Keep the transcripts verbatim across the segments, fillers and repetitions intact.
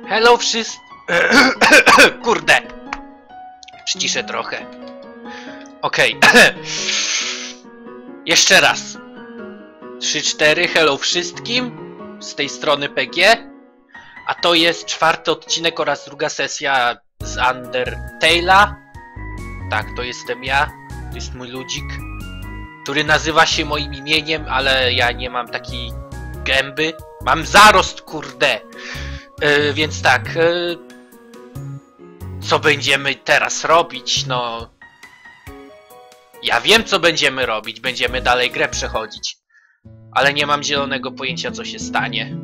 Hello wszyscy... Kurde! Przyciszę trochę. Okej. Okay. Jeszcze raz. trzy cztery. Hello wszystkim. Z tej strony P G. A to jest czwarty odcinek oraz druga sesja z Undertale'a. Tak, to jestem ja. To jest mój ludzik, który nazywa się moim imieniem, ale ja nie mam takiej gęby. Mam zarost, kurde. Yy, więc tak. Yy, co będziemy teraz robić? No... Ja wiem, co będziemy robić. Będziemy dalej grę przechodzić. Ale nie mam zielonego pojęcia, co się stanie.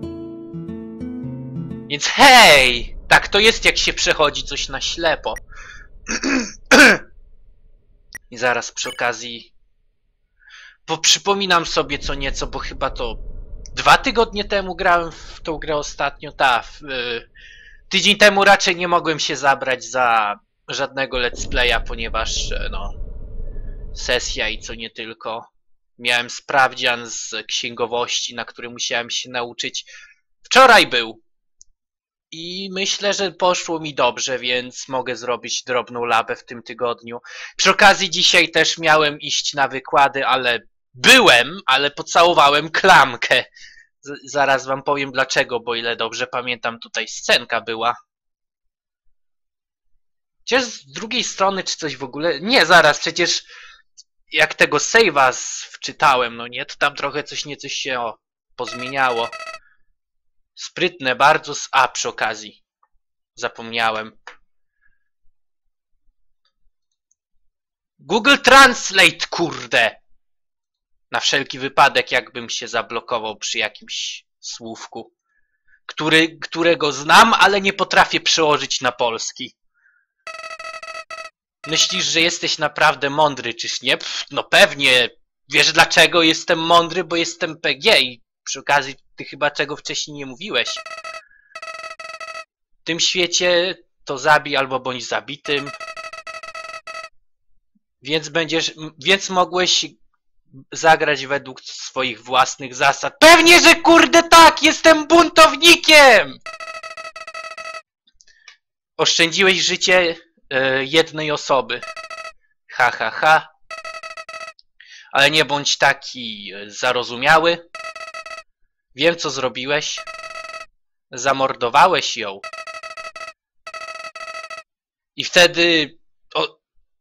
Więc hej! Tak to jest, jak się przechodzi coś na ślepo. I zaraz przy okazji... Bo przypominam sobie co nieco, bo chyba to... Dwa tygodnie temu grałem w tą grę ostatnio. Ta, w, y, tydzień temu raczej nie mogłem się zabrać za żadnego let's playa, ponieważ no... Sesja i co nie tylko. Miałem sprawdzian z księgowości, na który musiałem się nauczyć. Wczoraj był. I myślę, że poszło mi dobrze, więc mogę zrobić drobną labę w tym tygodniu. Przy okazji dzisiaj też miałem iść na wykłady, ale byłem, ale pocałowałem klamkę. Z zaraz wam powiem dlaczego, bo ile dobrze pamiętam, tutaj scenka była. Chociaż z drugiej strony, czy coś w ogóle... Nie, zaraz, przecież jak tego save'a wczytałem, no nie, to tam trochę coś niecoś się o, pozmieniało. Sprytne bardzo z... A, przy okazji. Zapomniałem. Google Translate, kurde! Na wszelki wypadek, jakbym się zablokował przy jakimś słówku. Który, którego znam, ale nie potrafię przełożyć na polski. Myślisz, że jesteś naprawdę mądry, czyż nie? Pff, no pewnie. Wiesz dlaczego jestem mądry? Bo jestem P G i przy okazji ty chyba czego wcześniej nie mówiłeś. W tym świecie to zabij albo bądź zabitym. Więc będziesz... Więc mogłeś zagrać według swoich własnych zasad. Pewnie, że kurde tak! Jestem buntownikiem! Oszczędziłeś życie e, jednej osoby. Ha, ha, ha. Ale nie bądź taki zarozumiały. Wiem, co zrobiłeś. Zamordowałeś ją. I wtedy... O...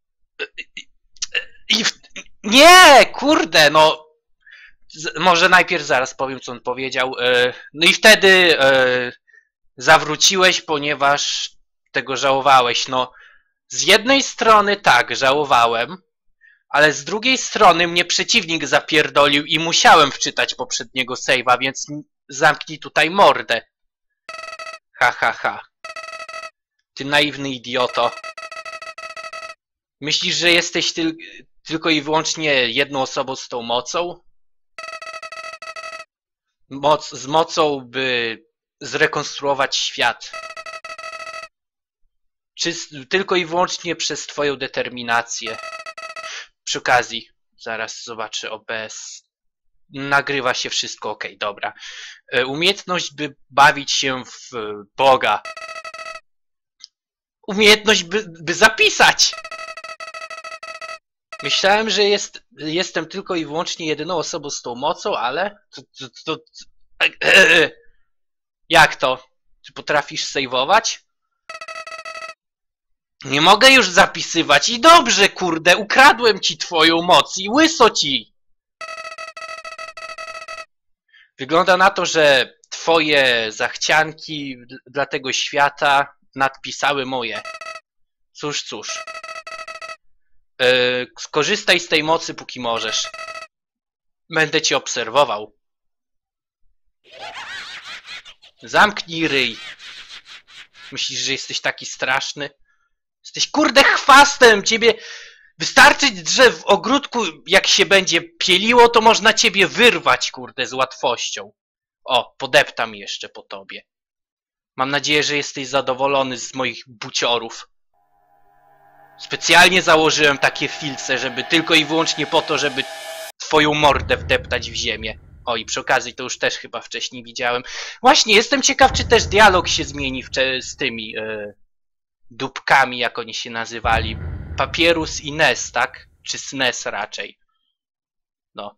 I w... Nie! Kurde, no... Z... Może najpierw zaraz powiem, co on powiedział. E... No i wtedy... E... Zawróciłeś, ponieważ tego żałowałeś. No... Z jednej strony tak, żałowałem. Ale z drugiej strony mnie przeciwnik zapierdolił i musiałem wczytać poprzedniego save'a, więc zamknij tutaj mordę. Ha, ha, ha. Ty naiwny idioto. Myślisz, że jesteś tyl tylko i wyłącznie jedną osobą z tą mocą? Moc z mocą, by zrekonstruować świat. Czy tylko i wyłącznie przez twoją determinację? Przy okazji, zaraz zobaczę O B S. Nagrywa się wszystko, ok, dobra. Umiejętność, by bawić się w Boga. Umiejętność, by, by zapisać! Myślałem, że jest, jestem tylko i wyłącznie jedyną osobą z tą mocą, ale... To, to, to, to... Jak to? Czy potrafisz sejwować? Nie mogę już zapisywać i dobrze, kurde, ukradłem ci twoją moc i łyso ci! Wygląda na to, że twoje zachcianki dla tego świata nadpisały moje. Cóż, cóż. Yy, skorzystaj z tej mocy, póki możesz. Będę cię obserwował. Zamknij ryj. Myślisz, że jesteś taki straszny? Jesteś kurde chwastem, ciebie... Wystarczy, że w ogródku jak się będzie pieliło, to można ciebie wyrwać, kurde, z łatwością. O, podeptam jeszcze po tobie. Mam nadzieję, że jesteś zadowolony z moich buciorów. Specjalnie założyłem takie filce, żeby tylko i wyłącznie po to, żeby twoją mordę wdeptać w ziemię. O, i przy okazji to już też chyba wcześniej widziałem. Właśnie, jestem ciekaw, czy też dialog się zmieni z tymi e, dupkami, jak oni się nazywali. Papierus i Ness, tak? Czy S N E S raczej. No.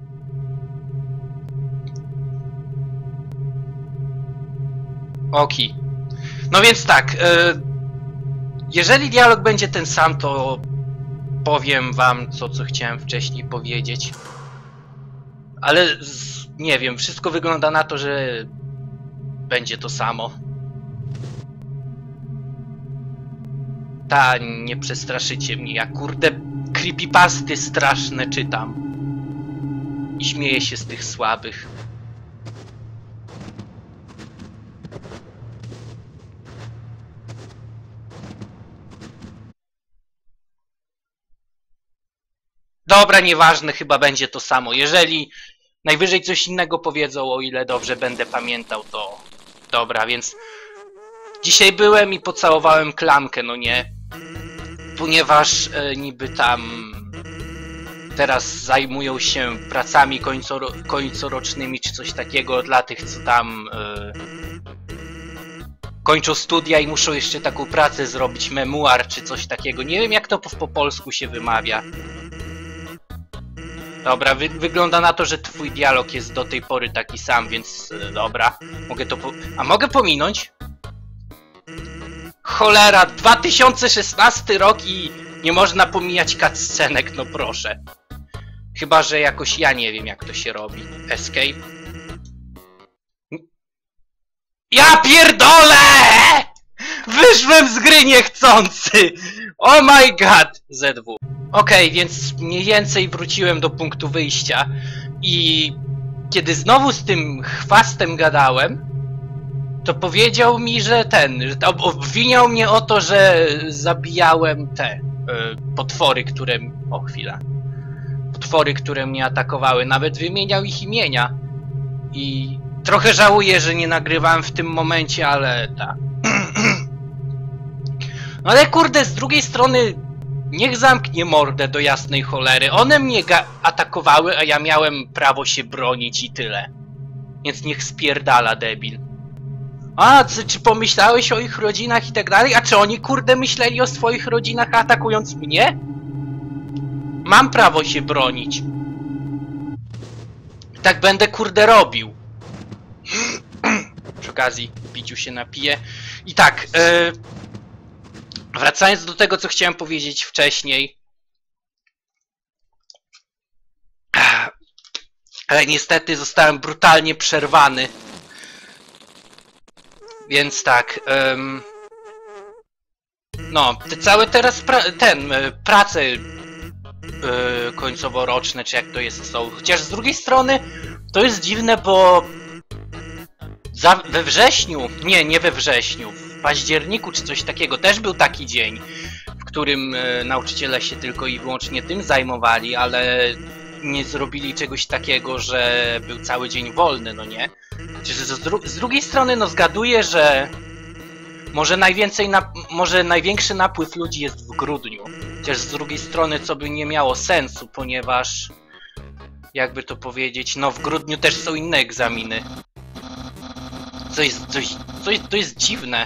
Oki. No więc tak, e, jeżeli dialog będzie ten sam, to powiem wam co, co chciałem wcześniej powiedzieć. Ale z, nie wiem, wszystko wygląda na to, że będzie to samo. Ta, nie przestraszycie mnie, ja kurde creepypasty straszne czytam. I śmieję się z tych słabych. Dobra, nieważne, chyba będzie to samo. Jeżeli najwyżej coś innego powiedzą, o ile dobrze będę pamiętał, to dobra, więc dzisiaj byłem i pocałowałem klamkę, no nie? Ponieważ e, niby tam teraz zajmują się pracami końcoro końcorocznymi czy coś takiego dla tych, co tam e, kończą studia i muszą jeszcze taką pracę zrobić, memuar czy coś takiego. Nie wiem, jak to po, po polsku się wymawia. Dobra, wy wygląda na to, że twój dialog jest do tej pory taki sam, więc e, dobra. Mogę to po... A mogę pominąć? Cholera, dwa tysiące szesnasty rok i nie można pomijać cutscenek, no proszę. Chyba że jakoś ja nie wiem, jak to się robi. Escape. Ja pierdolę! Wyszłem z gry niechcący! Oh my god! Z W. Okej, okay, więc mniej więcej wróciłem do punktu wyjścia i kiedy znowu z tym chwastem gadałem, to powiedział mi, że ten, że obwiniał mnie o to, że zabijałem te y, potwory, które... O, chwila. Potwory, które mnie atakowały. Nawet wymieniał ich imienia. I trochę żałuję, że nie nagrywałem w tym momencie, ale tak. No ale kurde, z drugiej strony niech zamknie mordę do jasnej cholery. One mnie atakowały, a ja miałem prawo się bronić i tyle. Więc niech spierdala, debil. A, czy, czy pomyślałeś o ich rodzinach i tak dalej? A czy oni kurde myśleli o swoich rodzinach atakując mnie? Mam prawo się bronić. Tak będę kurde robił. Przy okazji piciu się napiję. I tak, yy, wracając do tego, co chciałem powiedzieć wcześniej. Ale niestety zostałem brutalnie przerwany. Więc tak, um, no, te całe teraz pra ten, y, prace y, końcoworoczne, czy jak to jest, są. Chociaż z drugiej strony to jest dziwne, bo za, we wrześniu, nie, nie we wrześniu, w październiku czy coś takiego też był taki dzień, w którym y, nauczyciele się tylko i wyłącznie tym zajmowali, ale nie zrobili czegoś takiego, że był cały dzień wolny, no nie? Z, dru z drugiej strony, no zgaduję, że może najwięcej, na może największy napływ ludzi jest w grudniu. Chociaż z drugiej strony, co by nie miało sensu, ponieważ jakby to powiedzieć, no w grudniu też są inne egzaminy. Co jest, coś, coś, to jest dziwne.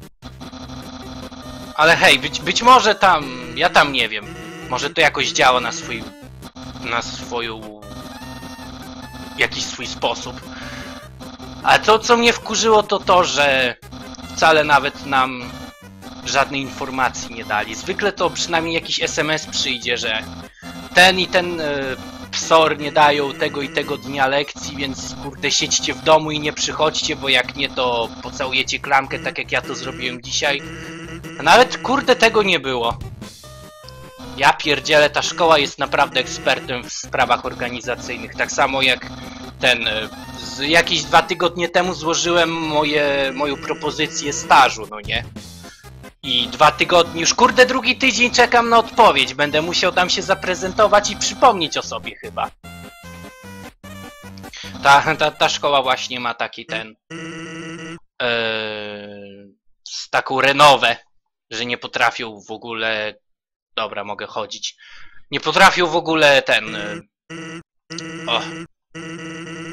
Ale hej, być, być może tam, ja tam nie wiem. Może to jakoś działa na swój, na swoją, jakiś swój sposób. A to, co mnie wkurzyło, to to, że wcale nawet nam żadnej informacji nie dali. Zwykle to przynajmniej jakiś S M S przyjdzie, że ten i ten y, psor nie dają tego i tego dnia lekcji, więc kurde siedźcie w domu i nie przychodźcie, bo jak nie, to pocałujecie klamkę, tak jak ja to zrobiłem dzisiaj. A nawet kurde tego nie było. Ja pierdzielę, ta szkoła jest naprawdę ekspertem w sprawach organizacyjnych. Tak samo jak ten... Y, z, jakieś dwa tygodnie temu złożyłem moje, moją propozycję stażu, no nie? I dwa tygodnie, już kurde drugi tydzień czekam na odpowiedź. Będę musiał tam się zaprezentować i przypomnieć o sobie chyba. Ta, ta, ta szkoła właśnie ma taki ten... Yy, z taką renowę, że nie potrafią w ogóle... Dobra, mogę chodzić. Nie potrafią w ogóle ten... Yy, o...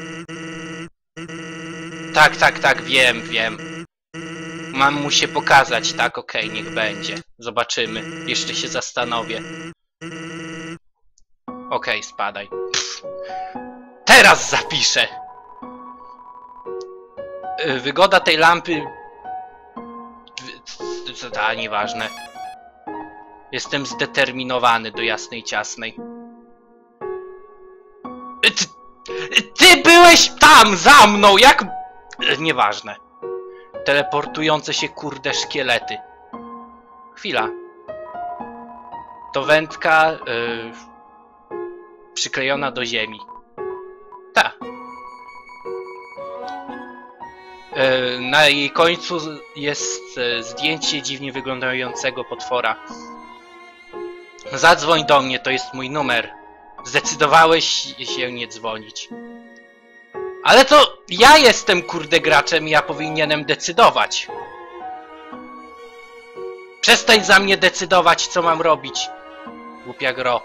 Tak, tak, tak, wiem, wiem. Mam mu się pokazać, tak, okej, okay, niech będzie. Zobaczymy. Jeszcze się zastanowię. Okej, okay, spadaj. Pff. Teraz zapiszę! Wygoda tej lampy... A, nieważne. Jestem zdeterminowany do jasnej ciasnej. Ty, ty byłeś tam, za mną, jak... Nieważne. Teleportujące się, kurde, szkielety. Chwila. To wędka yy, przyklejona do ziemi. Ta. Yy, na jej końcu jest yy, zdjęcie dziwnie wyglądającego potwora. Zadzwoń do mnie, to jest mój numer. Zdecydowałeś się nie dzwonić. Ale to ja jestem, kurde, graczem i ja powinienem decydować. Przestań za mnie decydować, co mam robić. Głupia gro.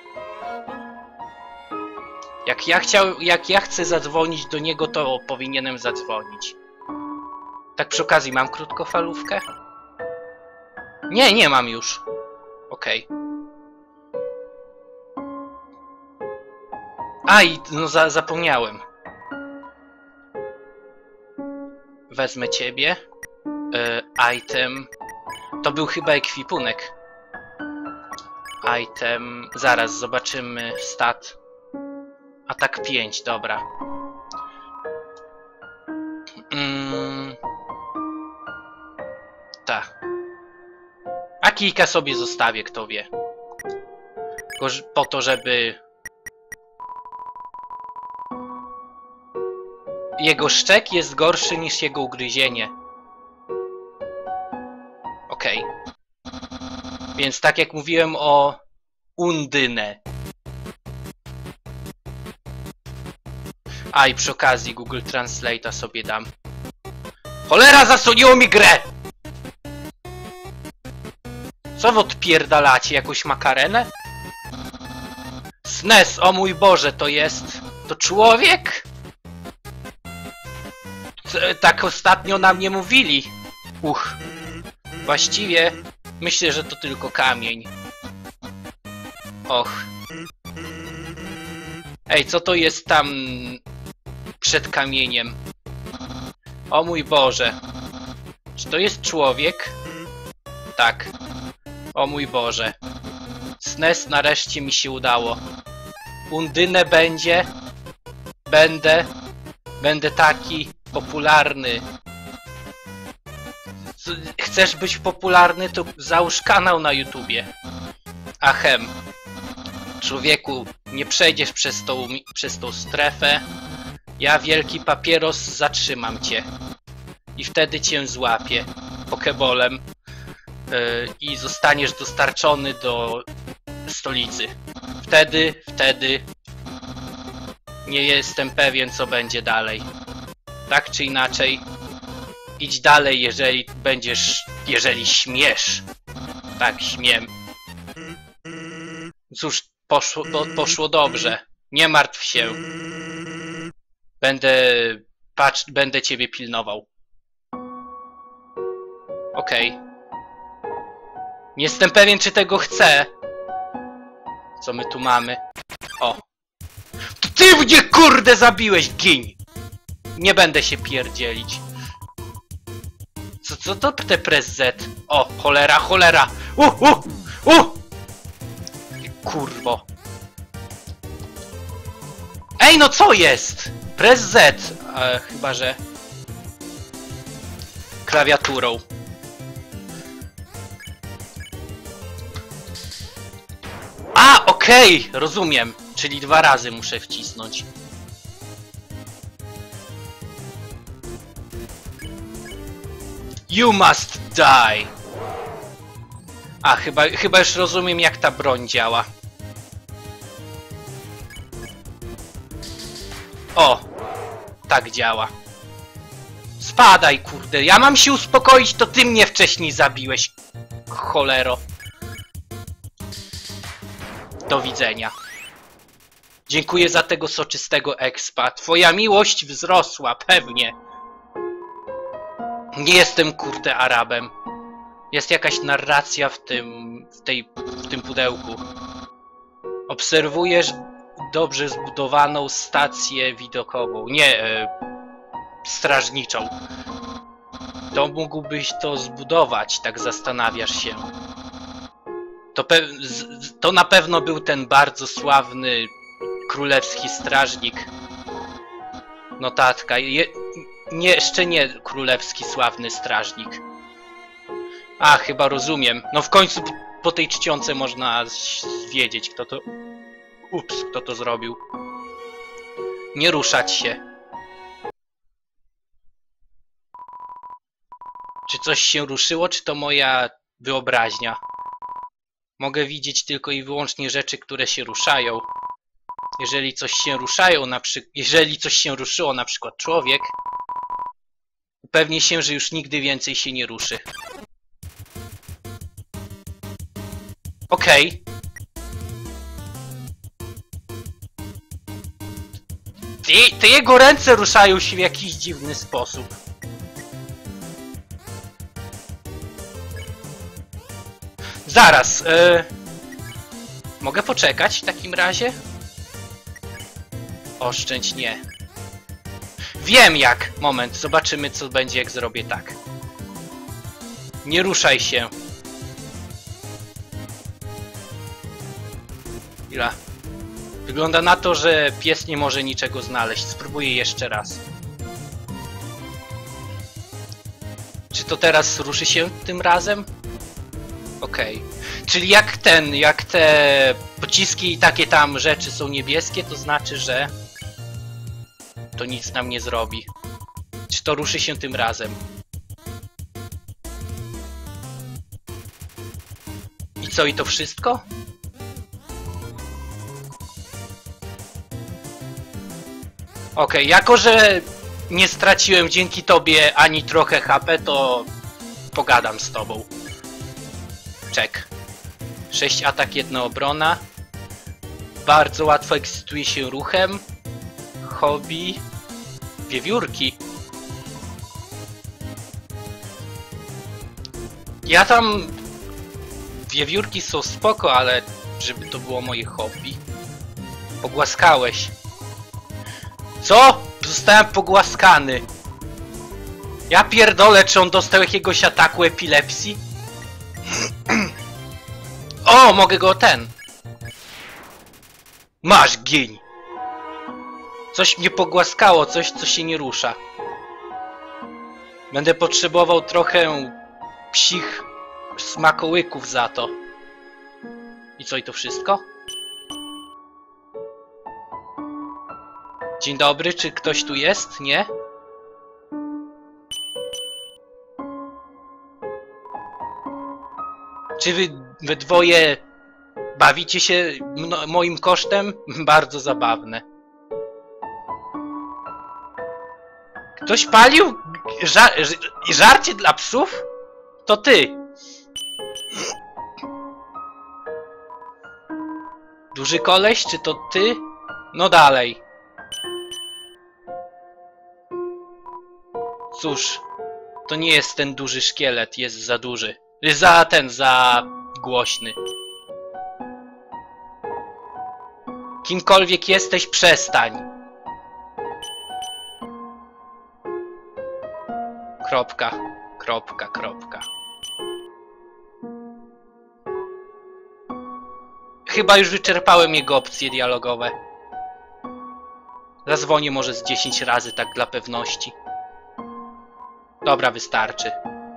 Jak ja chciał, jak ja chcę zadzwonić do niego, to powinienem zadzwonić. Tak przy okazji, mam krótkofalówkę? Nie, nie mam już. Okej. Okay. A, i no za, zapomniałem. Wezmę ciebie. Yy, item. To był chyba ekwipunek. Item. Zaraz zobaczymy stat. Atak pięć, dobra. Mm. Tak. A kilka sobie zostawię, kto wie. Tylko po to, żeby... Jego szczek jest gorszy niż jego ugryzienie. Okej. Okay. Więc tak jak mówiłem o Undynę. A i przy okazji Google Translate'a sobie dam. Cholera, zasłoniło mi grę! Co wy odpierdalacie? Jakąś makarenę? S N E S, o mój Boże, to jest... To człowiek? Tak ostatnio na mnie mówili. Uch. Właściwie myślę, że to tylko kamień. Och. Ej, co to jest tam przed kamieniem? O mój Boże. Czy to jest człowiek? Tak. O mój Boże. S N E S nareszcie mi się udało. Undynę będzie. Będę. Będę taki popularny. Chcesz być popularny, to załóż kanał na YouTubie. Achem. Człowieku, nie przejdziesz przez tą, przez tą strefę. Ja, wielki papieros, zatrzymam cię. I wtedy cię złapię pokebolem. Yy, I zostaniesz dostarczony do stolicy. Wtedy, wtedy... Nie jestem pewien, co będzie dalej. Tak czy inaczej, idź dalej, jeżeli będziesz... Jeżeli śmiesz. Tak, śmiem. Cóż, poszło, po, poszło dobrze. Nie martw się. Będę... Patrz, będę ciebie pilnował. Okej. Okay. Nie jestem pewien, czy tego chcę. Co my tu mamy? O. To ty mnie, kurde, zabiłeś, gin! Nie będę się pierdzielić. Co, co to te press Z? O, cholera, cholera! Uh, uh, uh! Kurwo. Ej, no co jest? Press Z. E, chyba, że... Klawiaturą. A, okej, okay, rozumiem. Czyli dwa razy muszę wcisnąć. You must die. A, chyba, chyba już rozumiem, jak ta broń działa. O! Tak działa. Spadaj, kurde. Ja mam się uspokoić, to ty mnie wcześniej zabiłeś. Cholero. Do widzenia. Dziękuję za tego soczystego expa. Twoja miłość wzrosła, pewnie. Nie jestem, kurde, Arabem. Jest jakaś narracja w tym, w tej, w tym pudełku. Obserwujesz dobrze zbudowaną stację widokową. Nie, e, strażniczą. To mógłbyś to zbudować, tak zastanawiasz się. To, pe z, to na pewno był ten bardzo sławny królewski strażnik. Notatka. Je, nie, jeszcze nie królewski sławny strażnik. A, chyba rozumiem. No w końcu po tej czcionce można wiedzieć, kto to... Ups, kto to zrobił. Nie ruszać się. Czy coś się ruszyło, czy to moja wyobraźnia? Mogę widzieć tylko i wyłącznie rzeczy, które się ruszają. Jeżeli coś się ruszają, na przykład... Jeżeli coś się ruszyło, na przykład człowiek, upewnię się, że już nigdy więcej się nie ruszy. Okej. Okay. Te, te jego ręce ruszają się w jakiś dziwny sposób. Zaraz. Yy... Mogę poczekać w takim razie? Oszczędź, nie. Wiem jak. Moment, zobaczymy co będzie jak zrobię tak. Nie ruszaj się. Chwila. Wygląda na to, że pies nie może niczego znaleźć. Spróbuję jeszcze raz. Czy to teraz ruszy się tym razem? Okej. Okay. Czyli jak ten, jak te pociski i takie tam rzeczy są niebieskie, to znaczy, że to nic nam nie zrobi. Czy to ruszy się tym razem? I co, i to wszystko? Okej, okay, jako że nie straciłem dzięki tobie ani trochę H P, to pogadam z tobą. Czek. sześć atak, jedna obrona. Bardzo łatwo ekscytuje się ruchem. Hobby. Wiewiórki. Ja tam... Wiewiórki są spoko, ale żeby to było moje hobby. Pogłaskałeś. Co? Zostałem pogłaskany. Ja pierdolę, czy on dostał jakiegoś ataku epilepsji? O, mogę go ten. Masz, giń. Coś mnie pogłaskało, coś, co się nie rusza. Będę potrzebował trochę psich smakołyków za to. I co, i to wszystko? Dzień dobry, czy ktoś tu jest? Nie? Czy wy, wy dwoje bawicie się no, moim kosztem? Bardzo zabawne. Ktoś palił żar żarcie dla psów? To ty. Duży koleś, czy to ty? No dalej. Cóż, to nie jest ten duży szkielet, jest za duży. Za ten, za głośny. Kimkolwiek jesteś, przestań. Kropka, kropka, kropka. Chyba już wyczerpałem jego opcje dialogowe. Zadzwonię może z dziesięć razy, tak dla pewności. Dobra, wystarczy.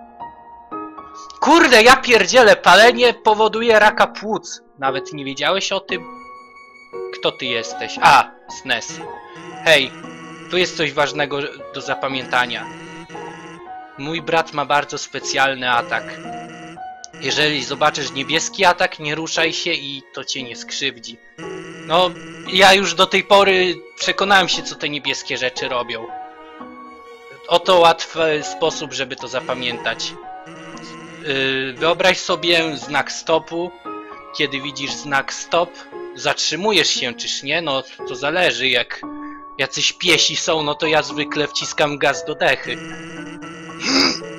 Kurde, ja pierdzielę, palenie powoduje raka płuc. Nawet nie wiedziałeś o tym? Kto ty jesteś? A, S N E S. Hej, tu jest coś ważnego do zapamiętania. Mój brat ma bardzo specjalny atak. Jeżeli zobaczysz niebieski atak, nie ruszaj się i to cię nie skrzywdzi. No, ja już do tej pory przekonałem się, co te niebieskie rzeczy robią. Oto łatwy sposób, żeby to zapamiętać. Yy, wyobraź sobie znak stopu. Kiedy widzisz znak stop, zatrzymujesz się, czyż nie? No, to zależy. Jak jacyś piesi są, no to ja zwykle wciskam gaz do dechy.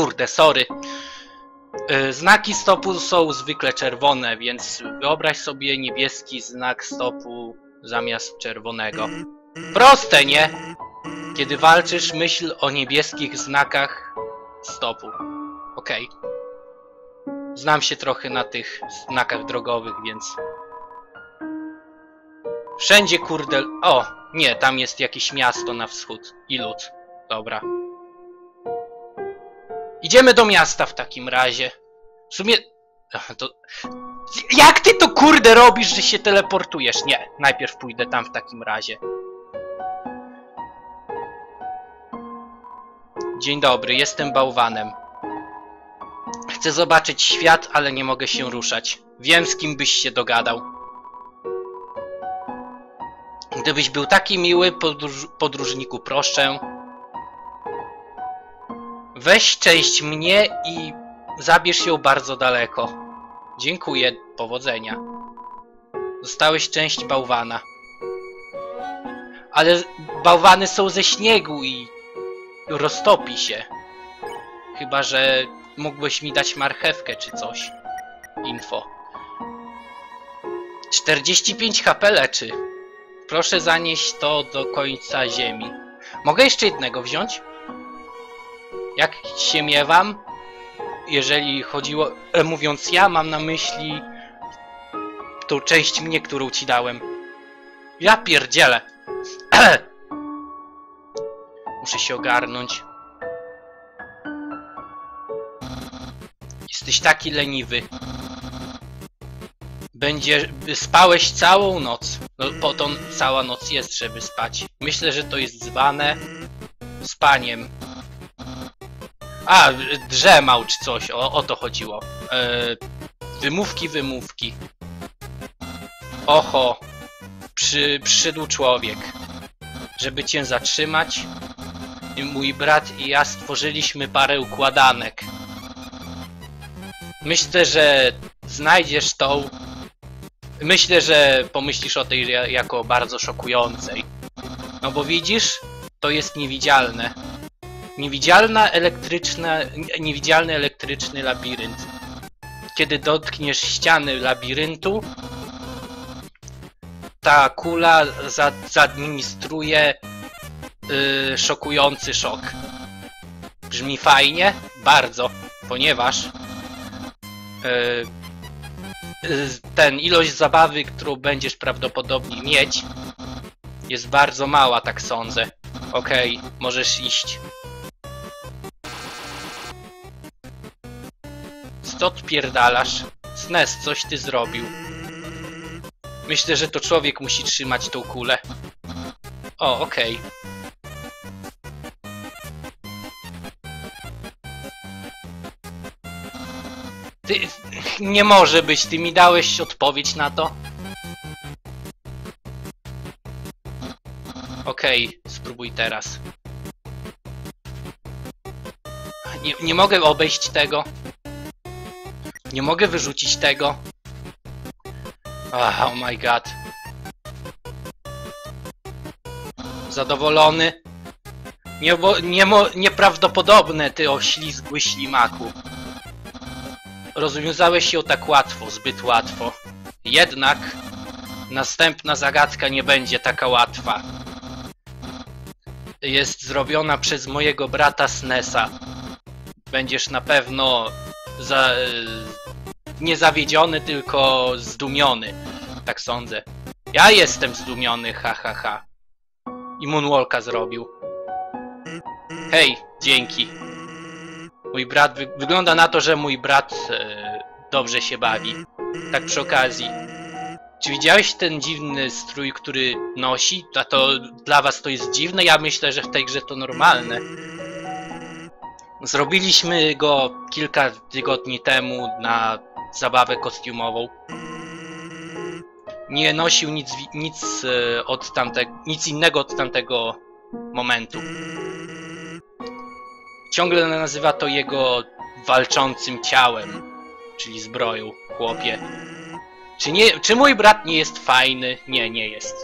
Kurde, sorry. Yy, znaki stopu są zwykle czerwone, więc wyobraź sobie niebieski znak stopu zamiast czerwonego. Proste, nie? Kiedy walczysz, myśl o niebieskich znakach stopu. Okej. Okay. Znam się trochę na tych znakach drogowych, więc... Wszędzie, kurde... O! Nie, tam jest jakieś miasto na wschód. I lód. Dobra. Idziemy do miasta w takim razie. W sumie... Ach, to... Jak ty to, kurde, robisz, że się teleportujesz? Nie, najpierw pójdę tam w takim razie. Dzień dobry, jestem bałwanem. Chcę zobaczyć świat, ale nie mogę się ruszać. Wiem, z kim byś się dogadał. Gdybyś był taki miły, podróż podróżniku, proszę. Weź część mnie i zabierz ją bardzo daleko. Dziękuję, powodzenia. Dostałeś część bałwana. Ale bałwany są ze śniegu i roztopi się. Chyba że mógłbyś mi dać marchewkę czy coś. Info. czterdzieści pięć H P leczy. Proszę zanieść to do końca ziemi. Mogę jeszcze jednego wziąć? Jak się miewam? Jeżeli chodziło... E, mówiąc ja, mam na myśli tą część mnie, którą ci dałem. Ja pierdzielę. Muszę się ogarnąć. Jesteś taki leniwy. Będzie... Spałeś całą noc. No po to cała noc jest, żeby spać. Myślę, że to jest zwane spaniem. A, drzemał czy coś, o, o to chodziło. Eee, wymówki, wymówki. Oho, przy, przyszedł człowiek. Żeby cię zatrzymać, mój brat i ja stworzyliśmy parę układanek. Myślę, że znajdziesz tą... Myślę, że pomyślisz o tej jako bardzo szokującej. No bo widzisz, to jest niewidzialne. Niewidzialna elektryczna, niewidzialny elektryczny labirynt. Kiedy dotkniesz ściany labiryntu, ta kula za, zaadministruje yy, szokujący szok. Brzmi fajnie? Bardzo, ponieważ yy, yy, ten ilość zabawy, którą będziesz prawdopodobnie mieć, jest bardzo mała, tak sądzę. Okej, okay, możesz iść. Co odpierdalasz? S N E S, coś ty zrobił. Myślę, że to człowiek musi trzymać tą kulę. O, okej. Okay. Ty... Nie może być, ty mi dałeś odpowiedź na to? Okej, okay, spróbuj teraz. Nie, nie mogę obejść tego. Nie mogę wyrzucić tego. Oh, oh my god. Zadowolony? Nie, nie, nieprawdopodobne, ty oślizgły ślimaku. Rozwiązałeś ją tak łatwo, zbyt łatwo. Jednak następna zagadka nie będzie taka łatwa. Jest zrobiona przez mojego brata S N E S a. Będziesz na pewno za... nie zawiedziony, tylko zdumiony. Tak sądzę. Ja jestem zdumiony, ha ha ha. I Moonwalka zrobił. Hej, dzięki. Mój brat... Wy... Wygląda na to, że mój brat e, dobrze się bawi. Tak przy okazji. Czy widziałeś ten dziwny strój, który nosi? A to dla was to jest dziwne? Ja myślę, że w tej grze to normalne. Zrobiliśmy go kilka tygodni temu na zabawę kostiumową. Nie nosił nic, nic od tamtego, nic innego od tamtego momentu. Ciągle nazywa to jego walczącym ciałem, czyli zbroją, chłopie. Czy, nie, czy mój brat nie jest fajny? Nie, nie jest.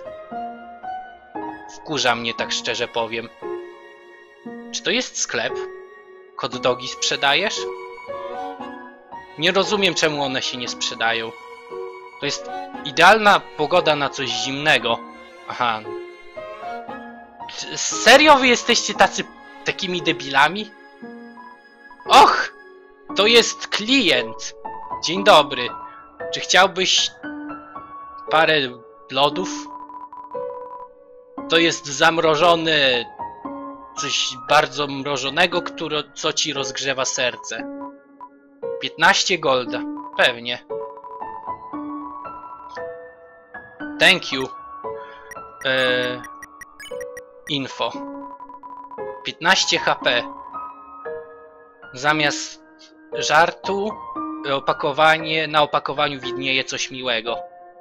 Wkurza mnie, tak szczerze powiem. Czy to jest sklep? Hot dogi sprzedajesz? Nie rozumiem, czemu one się nie sprzedają. To jest idealna pogoda na coś zimnego. Aha. Serio wy jesteście tacy... takimi debilami? Och! To jest klient! Dzień dobry. Czy chciałbyś... parę lodów? To jest zamrożony... coś bardzo mrożonego, które, co ci rozgrzewa serce. piętnaście golda. Pewnie. Thank you. Eee, info. piętnaście H P. Zamiast żartu opakowanie, na opakowaniu widnieje coś miłego.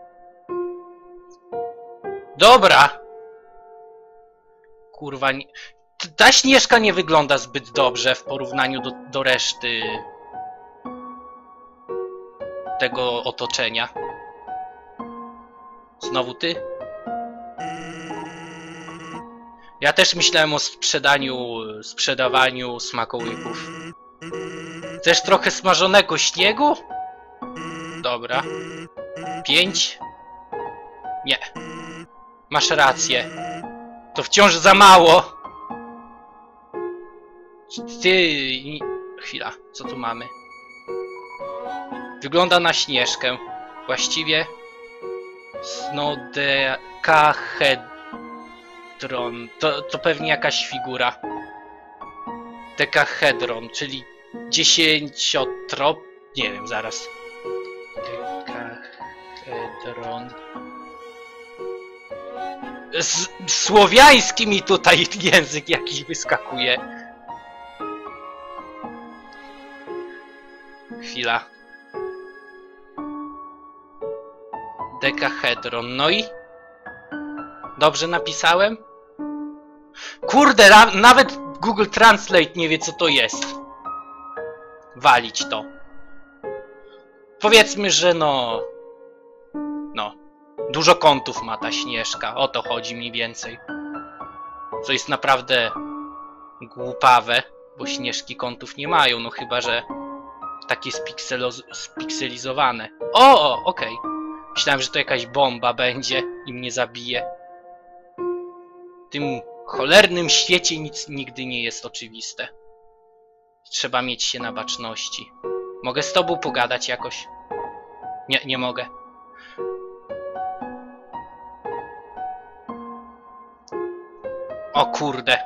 Dobra. Kurwa, nie... ta Śnieżka nie wygląda zbyt dobrze w porównaniu do, do reszty tego otoczenia. Znowu ty? Ja też myślałem o sprzedaniu, sprzedawaniu smakołyków. Chcesz trochę smażonego śniegu? Dobra. Pięć? Nie. Masz rację. To wciąż za mało. Ty... Chwila, co tu mamy? Wygląda na Śnieżkę. Właściwie... Snodecahedron. To, to pewnie jakaś figura. Dekahedron, czyli dziesięciotrop... Nie wiem, zaraz. Dekahedron... S słowiański mi tutaj język jakiś wyskakuje. Chwila. Dekahedron, no i? Dobrze napisałem? Kurde, nawet Google Translate nie wie, co to jest. Walić to. Powiedzmy, że no... No. Dużo kątów ma ta Śnieżka, o to chodzi mniej więcej. Co jest naprawdę głupawe, bo Śnieżki kątów nie mają, no chyba, że takie spikselizowane. O, okej. Okay. Myślałem, że to jakaś bomba będzie i mnie zabije. W tym cholernym świecie nic nigdy nie jest oczywiste. Trzeba mieć się na baczności. Mogę z tobą pogadać jakoś? Nie, nie mogę. O kurde.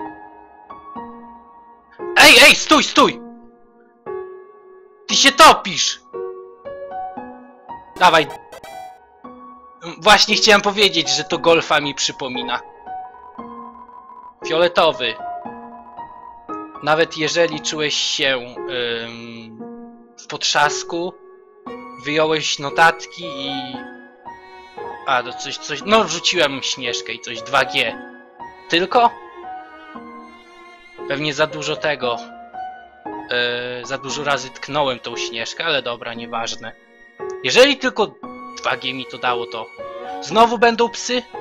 Ej, ej, stój, stój! Ty się topisz! Dawaj. Właśnie chciałem powiedzieć, że to golfa mi przypomina. Fioletowy. Nawet jeżeli czułeś się ym, w potrzasku, wyjąłeś notatki i... A, to coś, coś... No, wrzuciłem Śnieżkę i coś dwa G. Tylko? Pewnie za dużo tego. Yy, za dużo razy tknąłem tą Śnieżkę, ale dobra, nieważne. Jeżeli tylko dwa G mi to dało, to... Znowu będą psy?